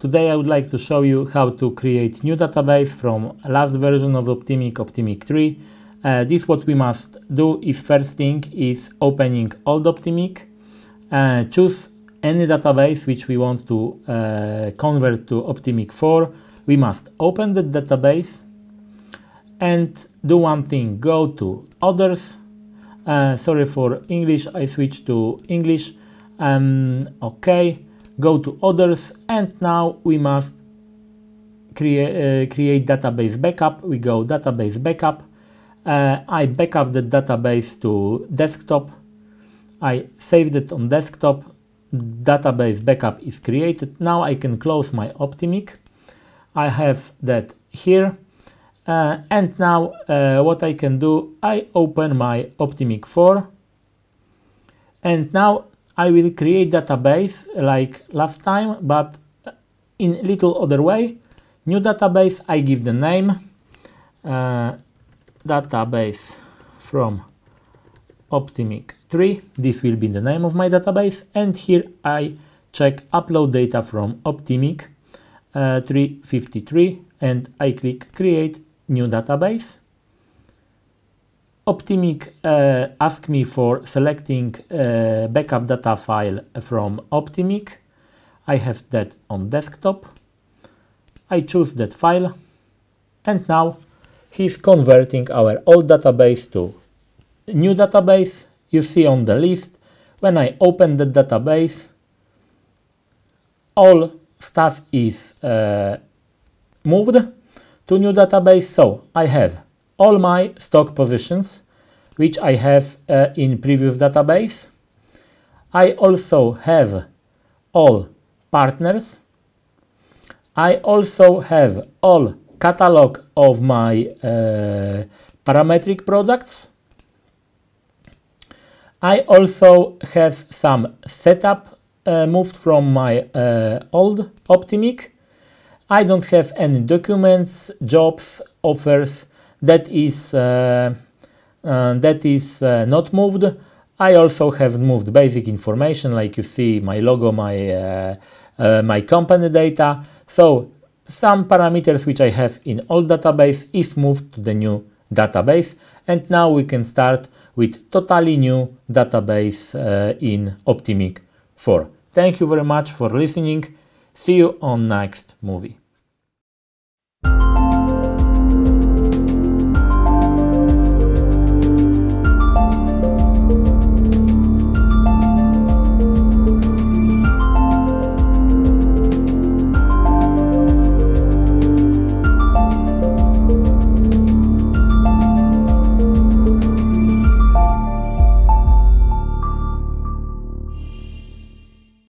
Today I would like to show you how to create new database from last version of Optimic 3. This what we must do is first thing is opening old Optimic, choose any database which we want to convert to Optimic 4. We must open the database and do one thing, go to others. Sorry for English, I switched to English. Okay, go to others, and now we must create database backup. We go database backup. I backup the database to desktop. I saved it on desktop. Database backup is created. Now I can close my Optimic. I have that here. And now what I can do, I open my Optimic 4, and now I will create database like last time, but in a little other way. New database, I give the name database from Optimic 3. This will be the name of my database, and here I check upload data from Optimic 353, and I click create new database. Optimic asks me for selecting backup data file from Optimic. I have that on desktop. I choose that file, and now he's converting our old database to new database. You see on the list, when I open the database, all stuff is moved to new database. So I have all my stock positions which I have in previous database. I also have all partners. I also have all catalog of my parametric products. I also have some setup moved from my old Optimic. I don't have any documents, jobs, offers. That is not moved. I also have moved basic information, like you see my logo, my company data. So some parameters which I have in old database is moved to the new database, and now we can start with totally new database in Optimic 4. Thank you very much for listening. See you on next movie.